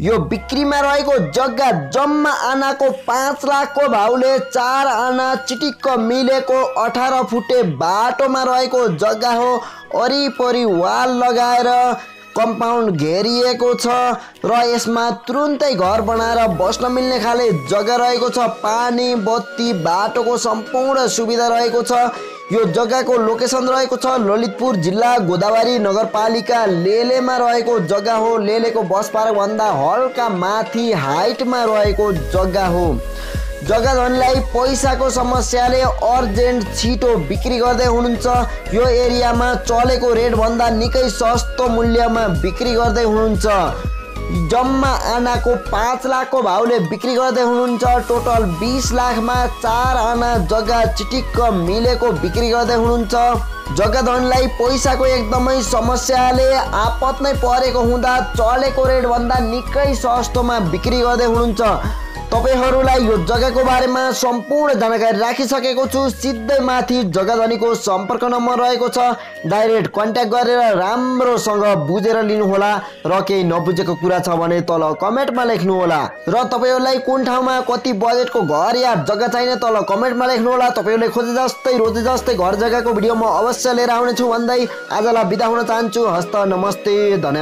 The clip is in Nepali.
यो बिक्रीमा रहेको जग्गा जम्मा आनाको 5 लाखको भाउले 4 आना चिटिक्क मिलेको 18 फुटे बाटोमा रहेको जग्गा हो। वरिपरि वाल लगाएर कम्पाउन्ड घेरिएको छ र यसमा तुरुन्तै घर बनाएर बस्न मिल्ने खाले जग्गा रहेको छ। पानी बत्ती बाटोको सम्पूर्ण सुविधा रहेको छ। यो जग्गाको लोकेसन रहेको छ ललितपुर जिल्ला गोदावरी नगरपालिका लेलेमा रहेको जग्गा हो। लेलेको बस पार्क भन्दा हल्का माथि हाइटमा रहेको जग्गा हो। जग्गा धनीलाई पैसाको समस्याले अर्जेन्ट छिटो बिक्री गर्दै हुनुहुन्छ। यो एरियामा चलेको रेट भन्दा निकै सस्तो मूल्यमा बिक्री गर्दै हुनुहुन्छ। जम्मा आनाको 5 लाखको भाउले बिक्री गर्दै हुनुहुन्छ। टोटल 20 लाखमा 4 आना जग्गा चिटिक्क मिलेको बिक्री गर्दै हुनुहुन्छ। जग्गा धनीलाई पैसाको एकदमै समस्याले आपत नै परेको हुँदा चलेको रेट भन्दा निकै सस्तोमा बिक्री गर्दै हुनुहुन्छ। तपाईहरुलाई यो जग्गाको बारेमा सम्पूर्ण जानकारी राखिसकेको छु। सिधै माथि जग्गा धनीको सम्पर्क नम्बर रहेको छ। डाइरेक्ट कन्ट्याक्ट गरेर राम्रोसँग बुझेर लिनु होला र केही नबुझेको कुरा छ भने तल कमेन्टमा लेख्नु होला। र तपाईहरुलाई कुन ठाउँमा कति बजेटको घर या जग्गा चाहिने तल कमेन्टमा लेख्नु होला। तपाईहरुले खोजे जस्तै रोजे जस्तै घर जग्गाको भिडियो म अवश्य लिएर आउने छु भन्दै आजलाई बिदा हुन चाहन्छु। हस्त नमस्ते, धन्यवाद।